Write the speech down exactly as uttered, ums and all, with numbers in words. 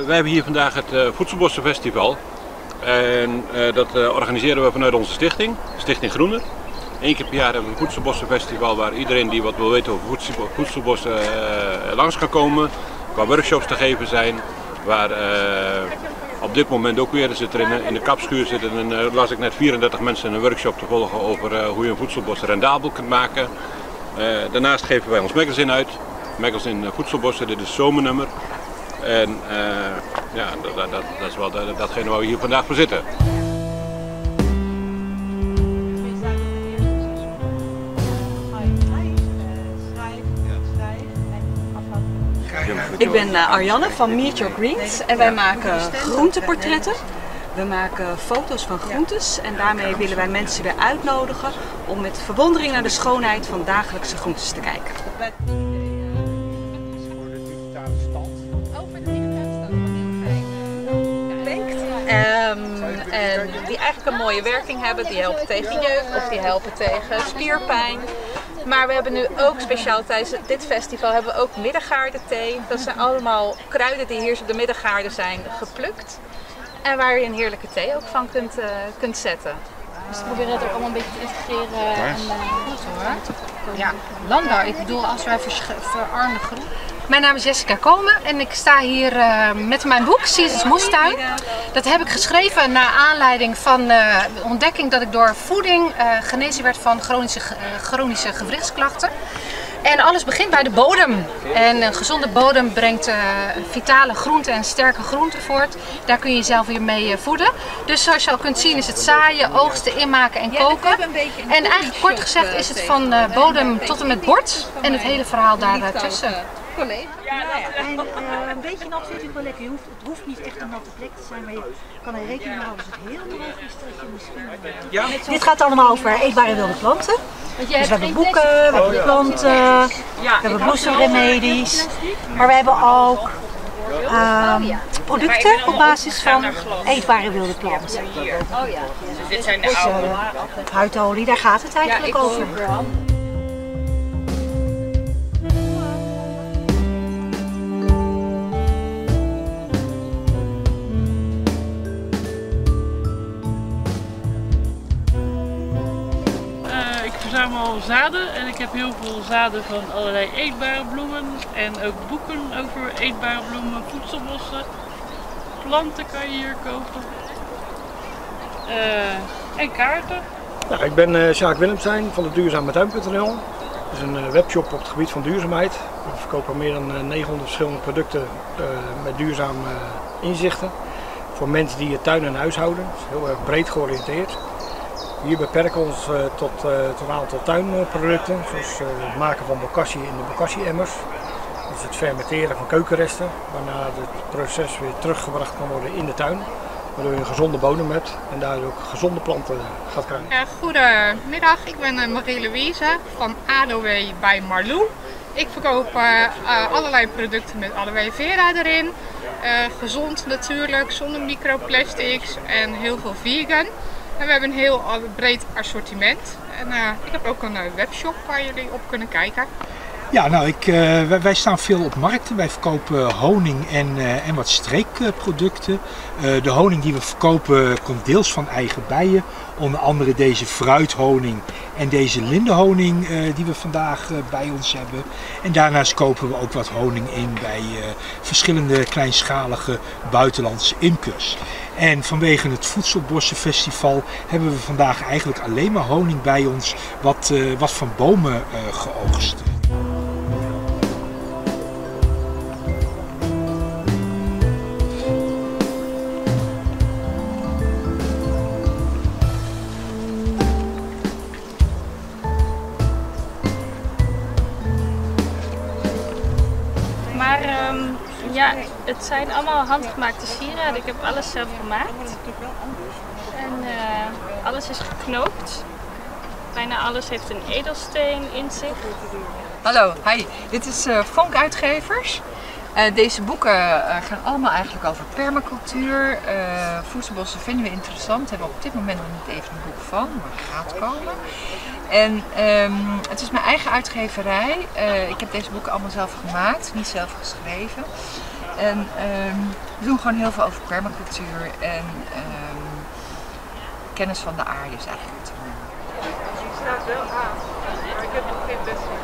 wij hebben hier vandaag het uh, Voedselbossenfestival. En uh, dat uh, organiseren we vanuit onze stichting, Stichting Groener. Eén keer per jaar hebben we een Voedselbossenfestival waar iedereen die wat wil weten over voedselbossen uh, langs kan komen. Waar workshops te geven zijn, waar uh, op dit moment ook weer zit er in, in de kapschuur zitten. En uh, las ik net vierendertig mensen een workshop te volgen over uh, hoe je een voedselbos rendabel kunt maken. Uh, daarnaast geven wij ons magazine uit, magazine Voedselbossen, dit is het zomernummer. En uh, ja, dat, dat, dat is wel dat, datgene waar we hier vandaag voor zitten. Ik ben uh, Arjanne van Meet Your Greens en wij maken groenteportretten. We maken foto's van groentes en daarmee willen wij mensen weer uitnodigen om met verwondering naar de schoonheid van dagelijkse groentes te kijken. Um, en die eigenlijk een mooie werking hebben, die helpen tegen jeuk of die helpen tegen spierpijn. Maar we hebben nu ook speciaal tijdens dit festival hebben we ook middengaardenthee. Dat zijn allemaal kruiden die hier op de middengaarden zijn geplukt. En waar je een heerlijke thee ook van kunt, uh, kunt zetten. Dus we proberen het ook allemaal een beetje te integreren. En, uh, goed hoor. Ja, landbouw. Ik bedoel, als wij verarmde groen. Mijn naam is Jessica Komen en ik sta hier uh, met mijn boek Seasons Moestuin. Dat heb ik geschreven naar aanleiding van uh, de ontdekking dat ik door voeding uh, genezen werd van chronische, uh, chronische gewrichtsklachten. En alles begint bij de bodem. En een gezonde bodem brengt uh, vitale groenten en sterke groenten voort. Daar kun je jezelf weer mee uh, voeden. Dus zoals je al kunt zien is het zaaien, oogsten, inmaken en koken. En eigenlijk kort gezegd is het van uh, bodem tot en met bord. En het hele verhaal daartussen. Ja, en uh, weet je nat vind ik wel lekker. Je hoeft, het hoeft niet echt een natte plek te zijn, maar je kan er rekening mee houden als het heel droog is dat je misschien... Ja. Dit gaat allemaal over eetbare wilde planten. Dus we hebben boeken, we hebben planten, we hebben bloesemremedies. Maar we hebben ook uh, producten op basis van eetbare wilde planten. Dit zijn de dus, uh, huidolie, daar gaat het eigenlijk over. Ik verzamel zaden en ik heb heel veel zaden van allerlei eetbare bloemen en ook boeken over eetbare bloemen, voedselbossen, planten kan je hier kopen uh, en kaarten. Nou, ik ben uh, Sjaak Willemstein van de duurzame tuin punt n l. Dat is een uh, webshop op het gebied van duurzaamheid. We verkopen meer dan uh, negenhonderd verschillende producten uh, met duurzame uh, inzichten voor mensen die het tuin en huishouden. Het is heel erg breed georiënteerd. Hier beperken we ons uh, tot, uh, tot een aantal tuinproducten, zoals uh, het maken van bokashi in de bokashi-emmers. Dat is het fermenteren van keukenresten, waarna het proces weer teruggebracht kan worden in de tuin. Waardoor je een gezonde bodem hebt en daardoor ook gezonde planten gaat krijgen. Ja, goedemiddag, ik ben uh, Marie-Louise van Aloe bij Marlou. Ik verkoop uh, uh, allerlei producten met aloe vera erin. Uh, gezond natuurlijk, zonder microplastics en heel veel vegan. En we hebben een heel breed assortiment. En uh, ik heb ook een uh, webshop waar jullie op kunnen kijken. Ja, nou, ik, uh, wij, wij staan veel op markten. Wij verkopen honing en, uh, en wat streekproducten. Uh, de honing die we verkopen komt deels van eigen bijen. Onder andere deze fruithoning en deze lindenhoning uh, die we vandaag uh, bij ons hebben. En daarnaast kopen we ook wat honing in bij uh, verschillende kleinschalige buitenlandse imkers. En vanwege het Voedselbossenfestival hebben we vandaag eigenlijk alleen maar honing bij ons wat, uh, wat van bomen uh, geoogst. Maar um, ja, het zijn allemaal handgemaakte sieraden. Ik heb alles zelf gemaakt. En uh, alles is geknoopt. Bijna alles heeft een edelsteen in zich. Hallo, hi. Dit is uh, Vonk Uitgevers. Uh, deze boeken uh, gaan allemaal eigenlijk over permacultuur. Uh, voedselbossen vinden we interessant. We hebben op dit moment nog niet even een boek van, maar het gaat komen. En um, het is mijn eigen uitgeverij. Uh, ik heb deze boeken allemaal zelf gemaakt, niet zelf geschreven. En um, we doen gewoon heel veel over permacultuur en um, kennis van de aarde is eigenlijk het. Die staat wel aan, maar ik heb nog geen beste.